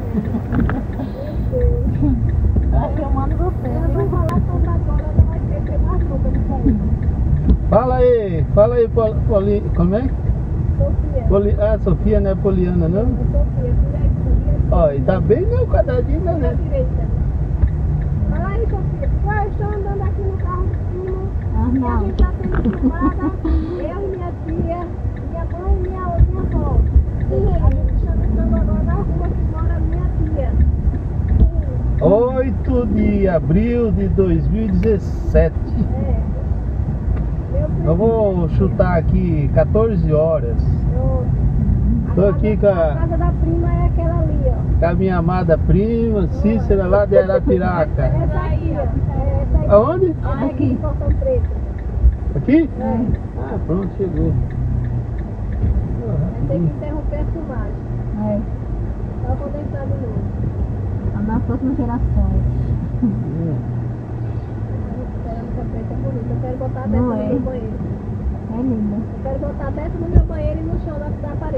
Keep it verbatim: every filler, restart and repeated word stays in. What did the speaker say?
Tá filmando você. Eu vou falar sobre agora, não vai ter mais roupa de sair. Fala aí, fala aí, Poli, Poli, como é? Sofia. Poli, ah, Sofia, não é Poliana, não? Sofia, direita. Ó, e tá bem no quadradinho, Na né? direita. Fala aí, Sofia. Ué, eu estou andando aqui no carro de cima. Ah, E a não. gente tá sendo filmada. Eu e minha tia, minha mãe e minha, minha avó. A gente está entrando agora na rua que mora minha tia. oito de abril de dois mil e dezessete. É. Meu primo. Eu vou chutar aqui quatorze horas. Eu- a Tô casa- aqui com a- A casa da prima é aquela ali, ó. Com a minha amada prima, Cícera, lá de Arapiraca. Essa aqui, ó. É essa aí. Aonde? Essa aqui de Portão Preto. Aqui? É. Ah, pronto, chegou. Vai ter que interromper a filmagem. É, Só vou deixar de novo. tá nas próximas gerações. Cerâmica preta é bonita. Eu quero botar dessa Não no é. meu banheiro. É linda. Eu quero botar dessa no meu banheiro e no chão da, da parede.